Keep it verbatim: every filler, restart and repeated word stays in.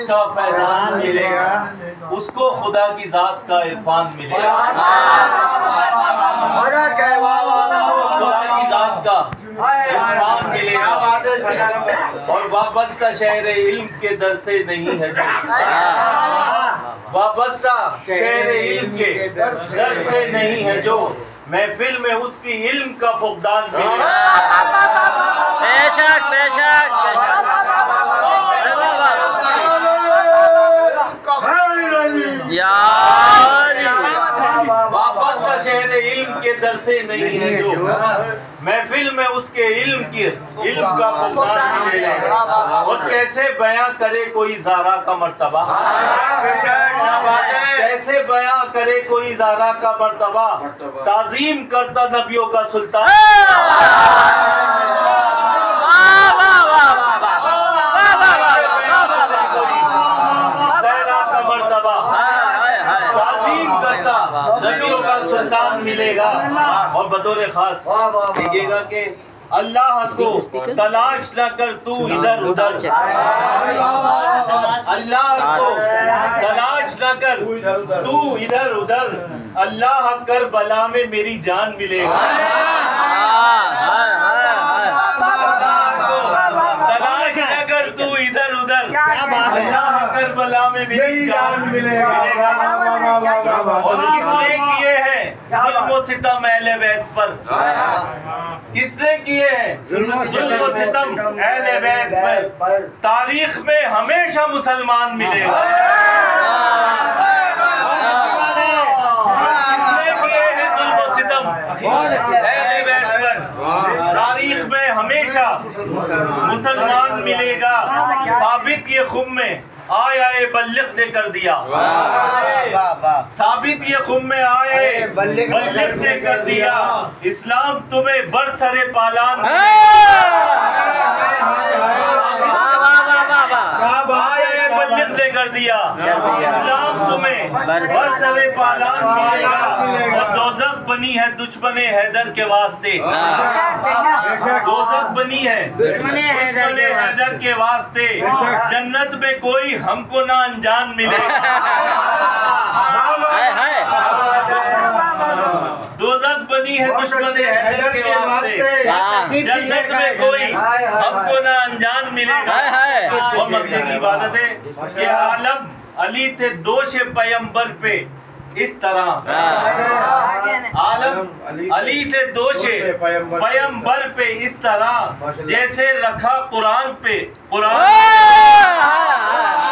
का फैजान मिलेगा, उसको खुदा की जात का इरफान मिलेगा, उसको खुदा की जात का इरफान मिलेगा। और वाबस्ता शहर इल्म के दर से नहीं है जो, वाबस्ता शहर इल्म के दर से नहीं है जो, महफिल में उसकी इल्म का फुकदान मिलेगा। बेशक बेशक वाबस्ता शहर इल्म के दर से नहीं है जो, महफिल में उसके इल्म की इल्म का फुकदान मिलेगा। और कैसे बयां करे कोई ज़ारा का मर्तबा, कैसे बयां करे कोई ज़ारा का मर्तबा, ताज़ीम करता नबियों का सुल्तान, ज़हरा का मर्तबा, ताज़ीम करता नबियों का सुल्तान मिलेगा। और बतौर खास देखिएगा कि अल्लाह को तलाश न कर तू इधर उधर, अल्लाह को तलाश न कर तू इधर उधर, अल्लाह कर बला में मेरी जान मिलेगा। तलाश न कर तू इधर उधर, अल्लाह कर बला में मेरी जान मिलेगा। और किसने किए हैं जुल्म सितम अहले बैत पर, किसने किए हैं जुल्म सितम अहले बैत पर, तारीख में हमेशा मुसलमान मिलेगा। किसने किए हैं जुल्म सितम अहले बैत पर, तारीख में हमेशा मुसलमान मिलेगा। साबित ये खुम में आया बल्लिग ने कर दिया, साबित ये खुम में आए बल्लिग ने कर दिया, इस्लाम तुम्हें बरसरे पालान आए बल्लिग ने कर दिया, इस्लाम तुम्हें बरसरे पालान मिलेगा। और दोज़ख बनी है दुश्मने हैदर के वास्ते, दोज़ख बनी है दुश्मने हैदर के वास्ते, जन्नत में कोई हमको ना अनजान मिलेगा। दोज़ख बनी है दुश्मने हैदर के वास्ते, जन्नत में कोई हमको ना अनजान मिलेगा। और मक्के की इबादत है कि आलम अली थे दोष पैगंबर पे इस तरह, आलम अली थे दोष पैगंबर पे इस तरह, जैसे रखा कुरान पे कुरान